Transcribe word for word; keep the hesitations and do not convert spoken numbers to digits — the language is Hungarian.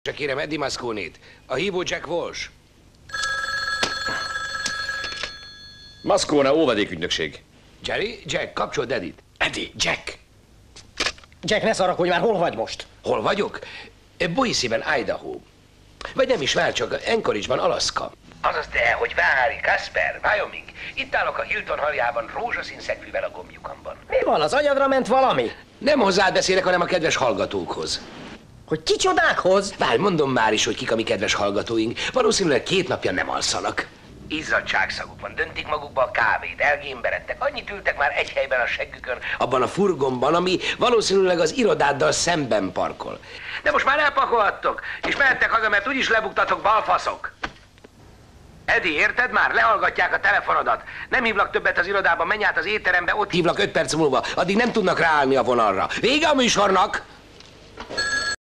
Csak kérem Eddie Moscone-t. A hívó Jack Walsh. Moscone, óvadékügynökség. Jerry, Jack, kapcsold Eddie-t. Eddie, Jack. Jack, ne szarakodj már, hol vagy most? Hol vagyok? Boise-ben, Idaho. Vagy nem is, vár csak, Anchorage-ban, Alaska. Azaz te, hogy várj, Kasper, Wyoming. Itt állok a Hilton haljában, rózsaszín szegfűvel a gombjukamban. Mi van, az agyadra ment valami? Nem hozzád beszélek, hanem a kedves hallgatókhoz. Hogy kicsodákhoz? Várj, mondom már is, hogy kik a mi kedves hallgatóink. Valószínűleg két napja nem alszanak. Izzadságszaguk van, döntik magukba a kávét, elgémberedtek, annyit ültek már egy helyben a seggükön, abban a furgonban, ami valószínűleg az irodáddal szemben parkol. De most már elpakolhattok, és mehettek haza, mert úgyis lebuktatok, balfaszok. Edi, érted már? Lehallgatják a telefonodat. Nem hívlak többet az irodába, menj át az étterembe, ott hívlak öt perc múlva. Addig nem tudnak ráállni a vonalra. Vége a műsornak!